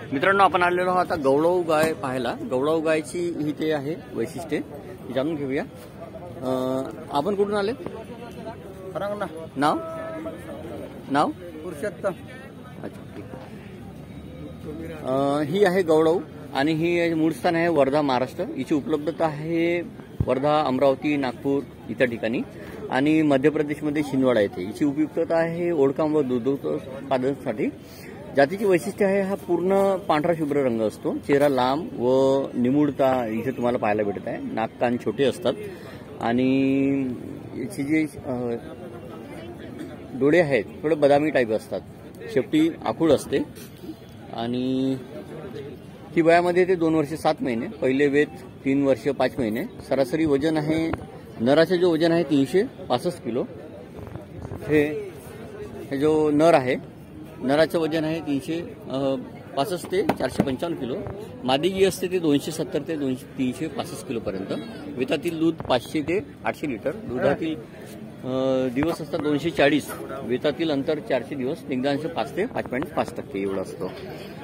मित्रांनो, आपण आलेलो आहोत आता गवळाऊ गाय पाहायला। गवळाऊ गायची ही ते आहे वैशिष्ट्ये, जाणून घेऊया। आपण कुठून आले? फरांगणा। नाव नाव पुरुषोत्तम। अच्छा, ठीक। ही आहे गवळाऊ आणि ही मूळ स्थान आहे वर्धा, महाराष्ट्र। हिची उपलब्धता आहे वर्धा, अमरावती, नागपूर इत्या ठिकाणी आणि मध्य प्रदेशमध्ये छिंदवाडा येथे। हिची उपयुक्तता आहे ओळखाम व दूध उत्पादनासाठी। जातीची वैशिष्ट्य आहे हा पूर्ण पांढरा शुभ्र रंग असतो। चेहरा लांब व निमुळता इथे तुम्हाला पाहायला भेटत आहे। नाक कान छोटे असतात आणि याची जी डोळे आहेत थोडे बदामी टाईप असतात। शेपटी आखूड असते आणि ती वयामध्ये ते 2 वर्ष 7 महिने, पहिले वेत 3 वर्ष 5 महिने। सरासरी वजन आहे, नराचे जो वजन आहे 365 किलो। हे जो नर आहे, नराचं वजन आहे 365 ते 455 किलो। मादी जी असते ते 270 ते 365 किलो पर्यंत। वेतातील दूध 500 ते 800 लिटर। दुधातील दिवस असतात 240। वेतातील अंतर 400 दिवस। निग्धांश 5 ते 5.5% एवढं असतं।